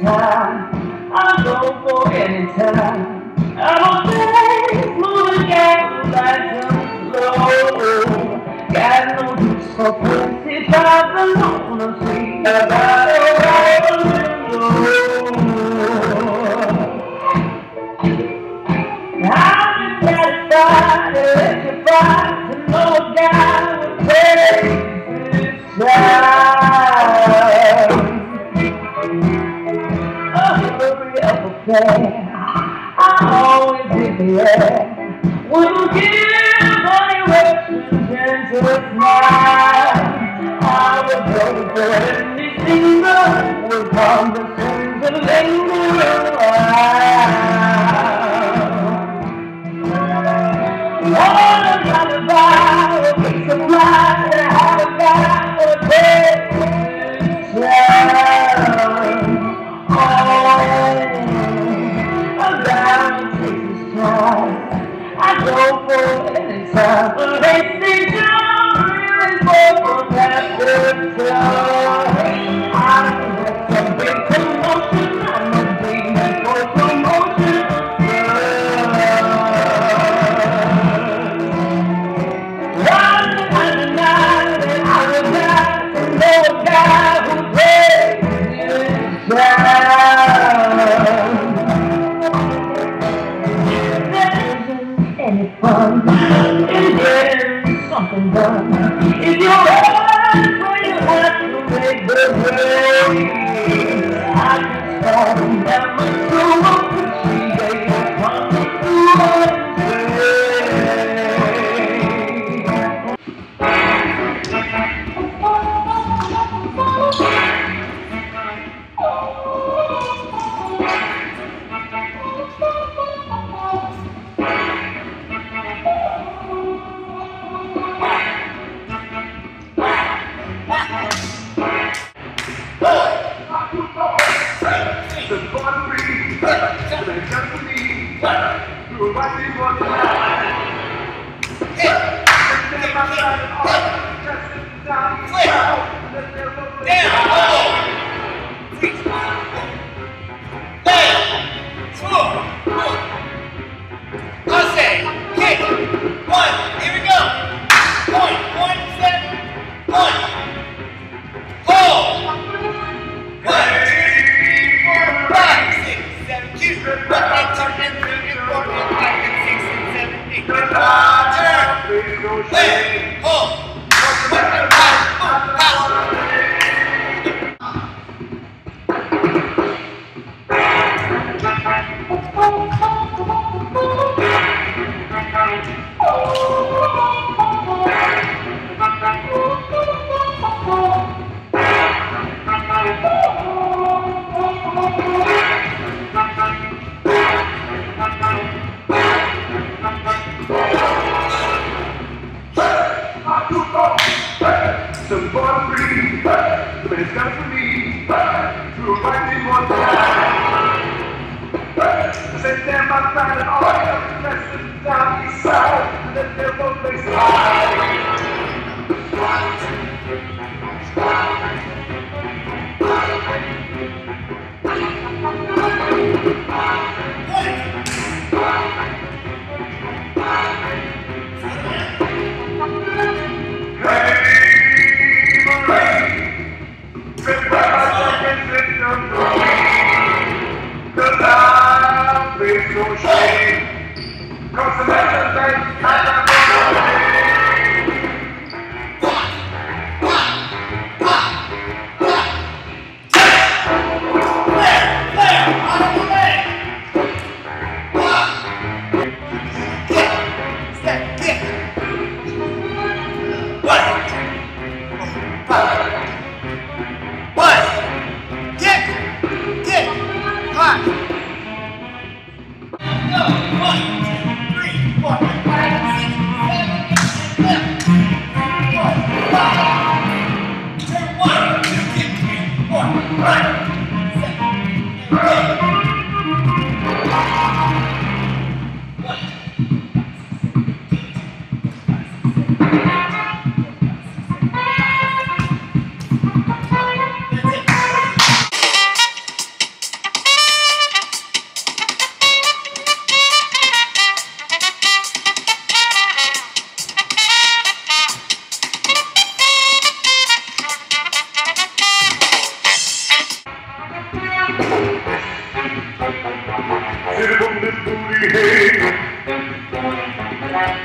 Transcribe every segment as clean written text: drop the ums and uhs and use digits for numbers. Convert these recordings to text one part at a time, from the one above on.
anytime. I'll go for any time. I'm a face moving gas, lights on slow. Got no use for 25 alone to see about a I'm just satisfied, electrified to know a guy would take this time. A hurry up affair, I always did the air. Wouldn't give any represents a smile. I would go for anything but would condescend to linger a while. All about the vibe, a piece of mind, and how a guy would take this time. A guy takes his time. I go for any time, but they don't really go for that good time. I have some big commotion, I'm a demon for promotion. One and a night, and I would like to know a guy who plays this time. Any fun in getting something done? If you're right where you have to make the grade, I can start and never to appreciate the fun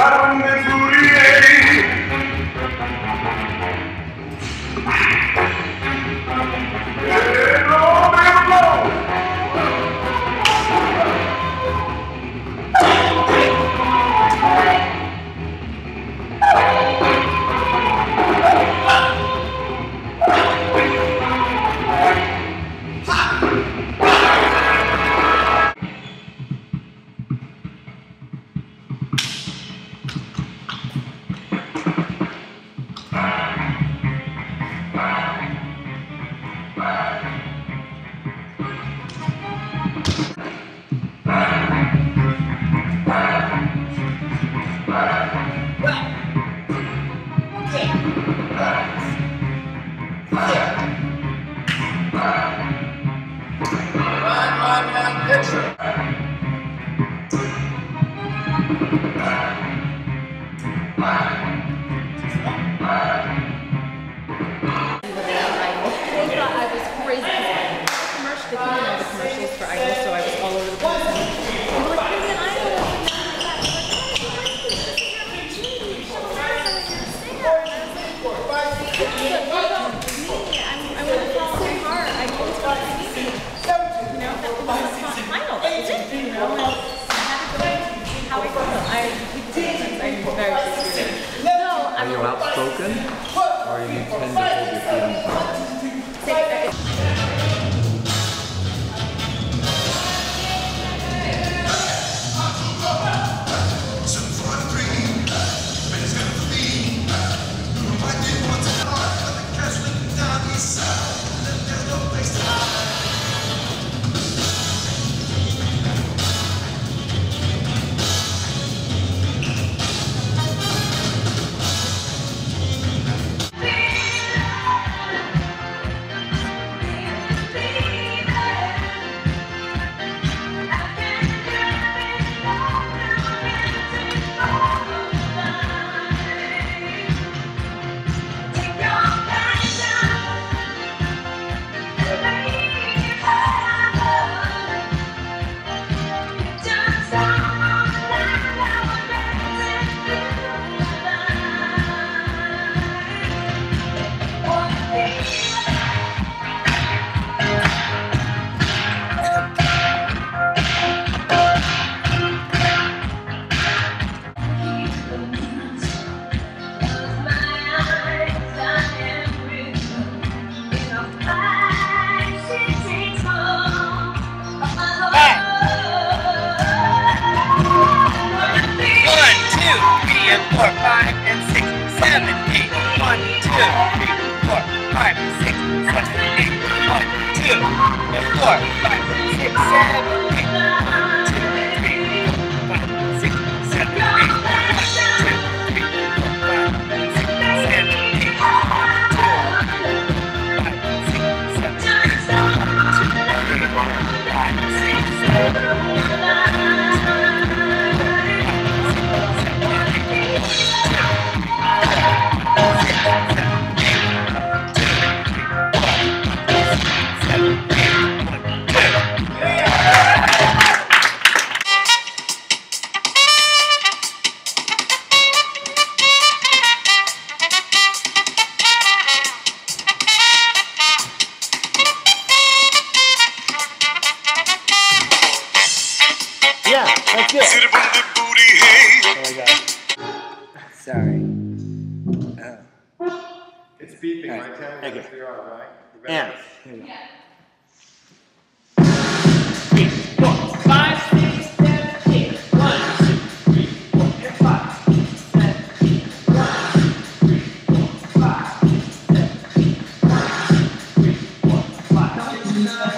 Are you outspoken, or you tend to hold your feelings? Sorry. It's beeping, right? Okay. Tell me if you're on, right? Yeah. 3, 4, 5, 6, 7, 8. 1, 2, 3, 4, 5, 6, 7, 8. 1, 2, 3, 4, 5, 6, 7, 8. 1, 2, 3, 4, 5, 6, 7, 8.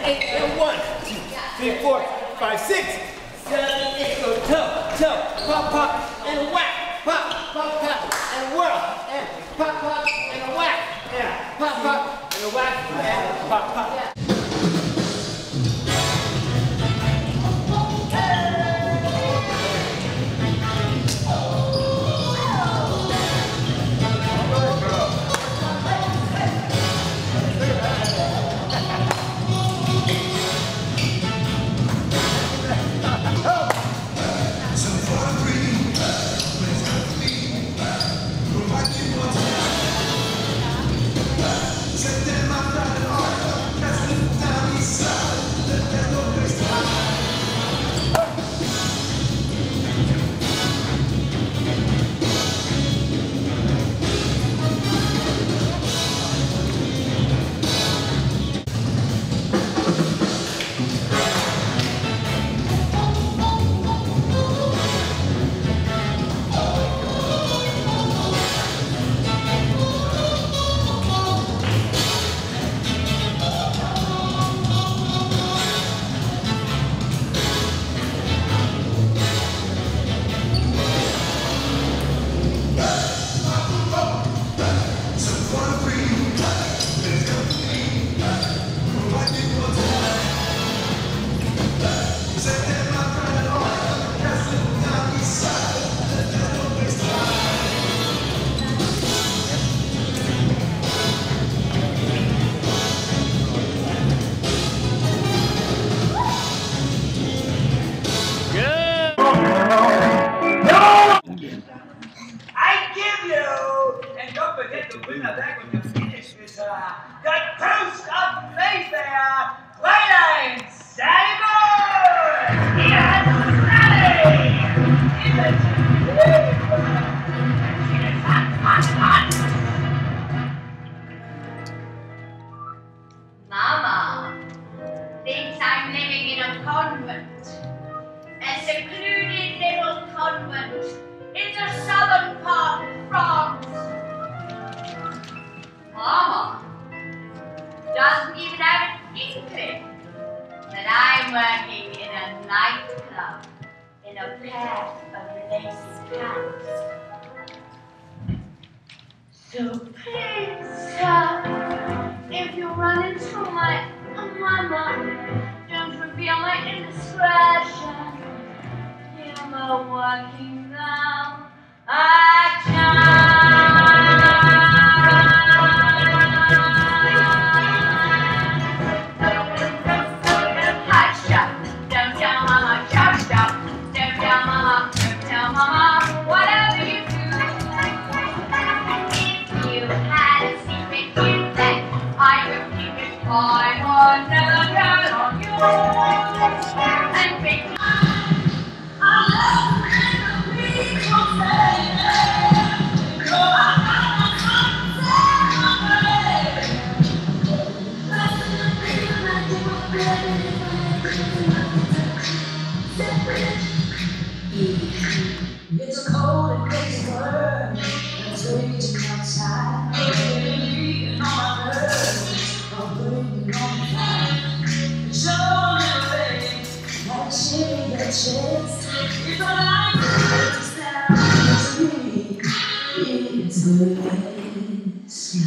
8, and 1, 2, 3, 4, 5, 6, 7, 8, go toe, toe, pop, pop, and whack, pop, pop, pop, and whirl, and pop, pop, and a whack, and pop, pop, and a whack, and pop, pop. The Toast of Mayfair, Playline Sally Yes, Sally! Mama thinks I'm living in a convent, a secluded little convent in the southern part of France. Mama doesn't even have an inkling that I'm working in a nightclub in a pair of lacy pants. So please, sir, if you run into my mama, don't reveal my indiscretion. I'm a working now. I would never count on you and make I love and we it's a cold and crazy world, and it's raging outside. And all my nerves are burning on fire. Show me way, like shitty the chest. It's all I need to sound to me. It's bliss.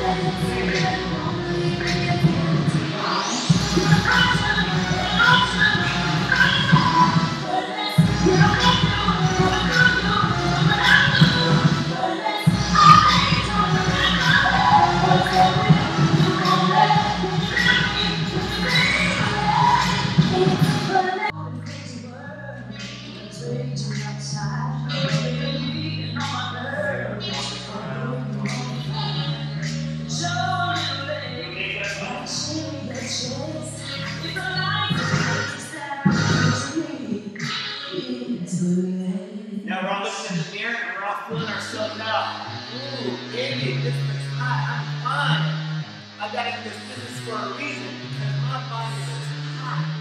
Now we're all looking in the mirror and we're all feeling ourselves out. Ooh, baby, this looks hot. I'm fine. I got in this business for a reason because my body looks hot.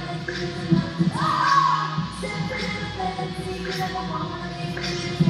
Ah!